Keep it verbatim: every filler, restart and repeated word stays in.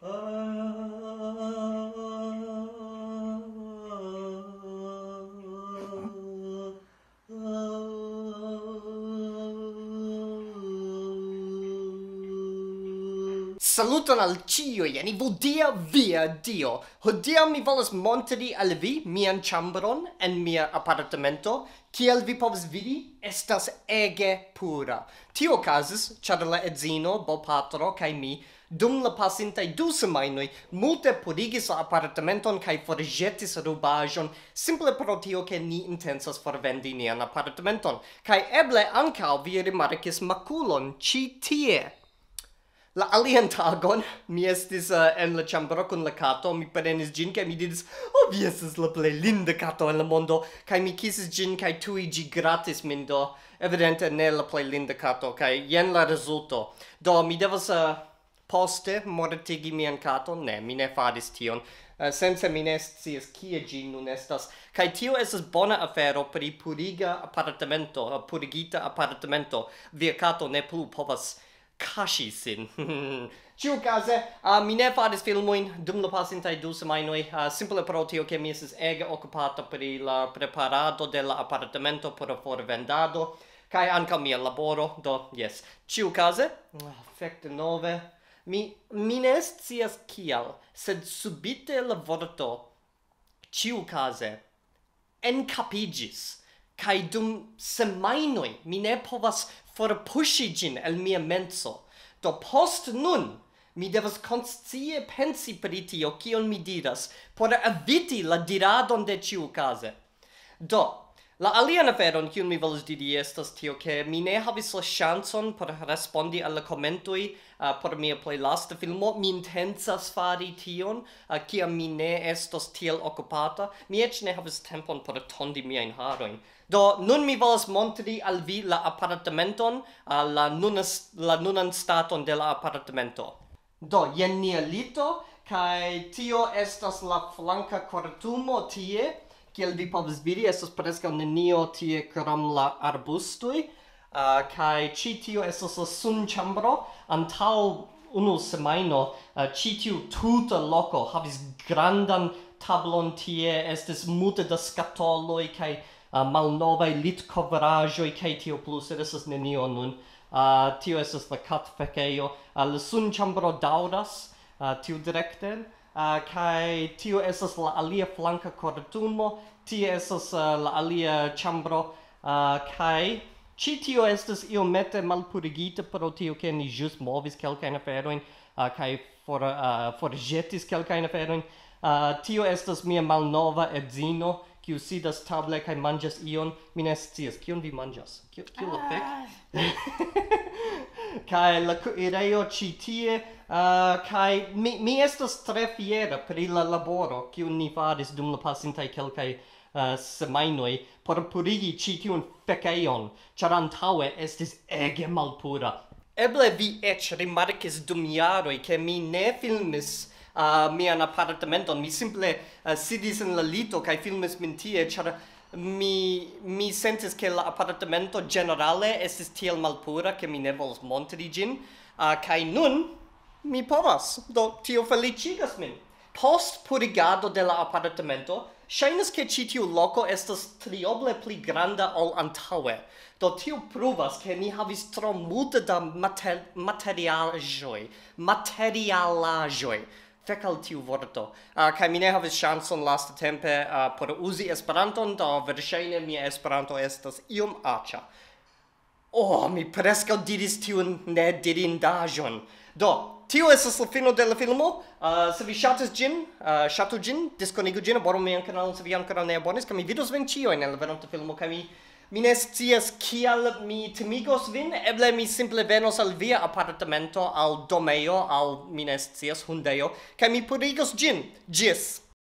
Saluton al ciui, e ni vudia via Dio. Hodiaŭ mi volas montri al vi mian ĉambron en mia apartamento. Kiel vi povas vidi, estas ege pura. Tio okazis, ĉar la edzino, bopatro kaj mi dum la pasintaj du semajnoj multe purigis la apartamenton kaj forĵetis rubaĵon simple pro tio ke ni intencas forvendi nian apartamenton. Kaj eble ankaŭ vi rimarkis makulon ĉi tie. La alian tagon, mi estis uh, en la ĉambro kun la kato, mi prenis ĝin kaj mi diris, oh, vi estas la plej linda kato en la mondo, kaj mi kisis ĝin kaj tuj ĝi gratis min, do evidente ne la plej linda kato, kaj jen la rezulto. Do mi devas uh, poste mortigi mian katon? Ne, mi ne faris tion. Uh, sense mi ne scias kie ĝi nun estas. Kaj tio estas bona afero pri puriga apartamento, uh, purigita apartamento. Via kato ne plu povas kaŝi sin. Ĉiukaze, uh, mi ne faris filmojn dum la pasintaj du semajnoj, uh, simple pro tio ke mi estis ege okupata pri la preparado de la apartamento por forvendado, kaj ankaŭ mia laboro, do jes. Ĉiukaze, uh, fek denove, mi mi ne scias kial, sed subite la vorto ĉiukaze enkapiĝis, kaj dum semajnoj mi ne povas forpuŝi ĝin el mia menso. Do post nun mi devas konscie pensi pri tio kion mi diras por eviti la diradon de ĉiukaze. Do, la alian aferon kiun mi volas diri estas tio ke mi ne havis la ŝancon por respondi al la komentoj uh, por mia plej lasta filmo. Mi intencas fari tion uh, kiam mi ne estos tiel okupata. Mi eĉ ne havis tempon por tondi miajn harojn. Do, nun mi volas montri al vi la apartamenton, uh, la, nunas, la nunan staton de la apartamento. Do, jen nia lito, kaj tio estas la flanka kortumo tie. Kiel vi povas vidi, estas preskaŭ nenio tie krom la arbustoj. Uh, kaj ĉi tio estas la sunĉambro. Antaŭ unu semajno, uh, ĉi tiu tuta loko havis grandan tablon tie, estis multe da skatoloj kaj Uh, malnovaj litkovraĵoj kaj tio plu, sed estas nenio nun. Uh, tio estas la katfekejo. Uh, la sunĉambro daŭras uh, tiu direkte, uh, kaj tio estas la alia flanka kortumo. Tie estas uh, la alia ĉambro, uh, kaj ĉi tio estas iomete malpurigita pro tio ke ni ĵus movis kelkajn aferojn uh, kaj for uh, forĵetis kelkajn aferojn. Uh, tio estas mia malnova edzino, kiu sidas table kaj manĝas ion. Mi ne scias kion vi manĝas. Kio kio la fek? Kaj la kuirejo ĉi tie, uh, kaj mi mi estas tre fiera pri la laboro kiun ni faris dum la pasintaj kelkaj uh, semajnoj por purigi ĉi tiun fekejon, ĉar antaŭe estis ege malpura. Eble vi eĉ rimarkis dum jaroj ke mi ne filmis Uh, mian apartamenton. Mi simple uh, sidis en la lito kaj filmis min tie, ĉar mi mi sentis ke la apartamento generale estis tiel malpura ke mi ne volas montri ĝin, uh, kaj nun mi povas. Do tio feliĉigas min. Post purigado de la apartamento, ŝajnas ke ĉi tiu loko estas trioble pli granda ol antaŭe. Do tio pruvas ke ni havis tro multe da mater materialaĵoj, materialaĵoj. Fek al tiu vorto. Uh, kaj mi ne havis ŝancon lastatempe uh, por uzi Esperanton, do verŝajne mia Esperanto estas iom aĉa. Oh, mi preskaŭ diris tiun nedirindaĵon. Do, tio estas la fino de la filmo. Uh, se vi ŝatis ĝin, uh, ŝatu ĝin, diskonigu ĝin, abonu mian kanalon se vi ankoraŭ ne abonis, kaj mi vidos vin ĉiujn en la venonta filmo, kaj mi Mi ne scias kial mi timigos vin, eble mi simple venos al via apartamento, al domejo, al mi ne scias hundejo, kaj mi purigos ĝin. Ĝis!